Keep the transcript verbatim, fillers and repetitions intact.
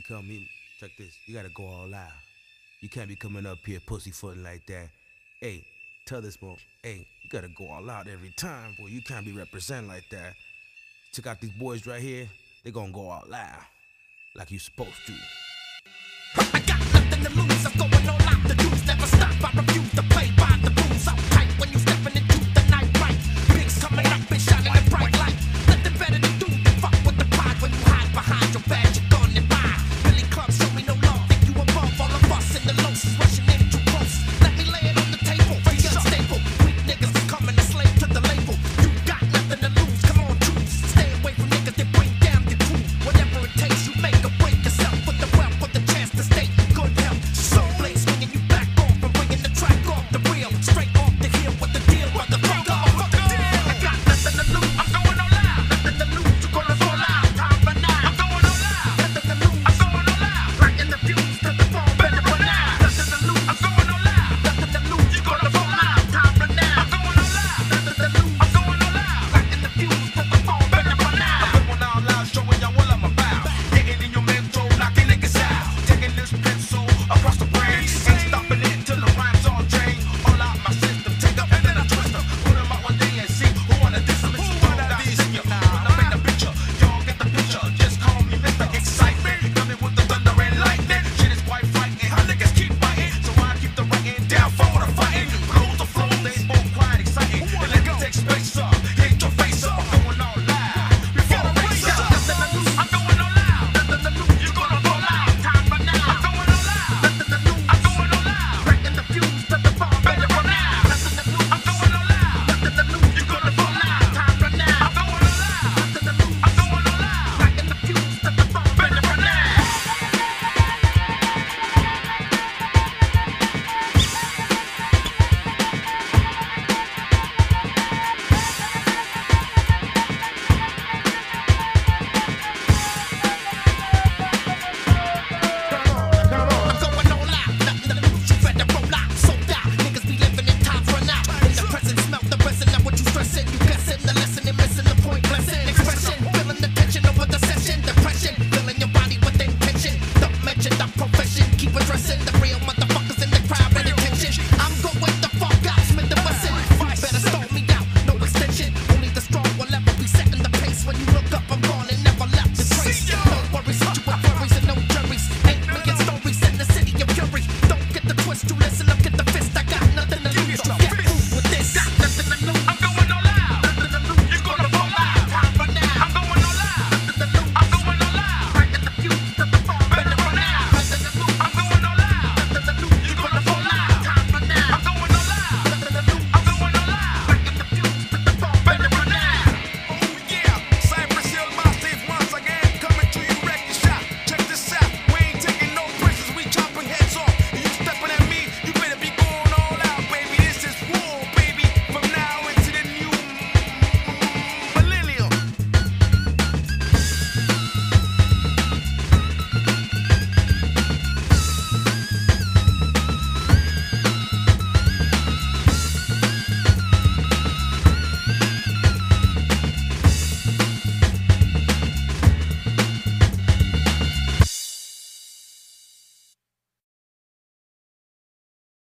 come in. Check this. You gotta go all out. You can't be coming up here pussyfooting like that. Hey, tell this boy, hey, you gotta go all out every time, boy. You can't be representing like that. Check out these boys right here. They gonna go all out like you supposed to. I got nothing to lose. I'm going all out. The dudes never stop. I refuse to play by the rules. I'm tight when you stepping in.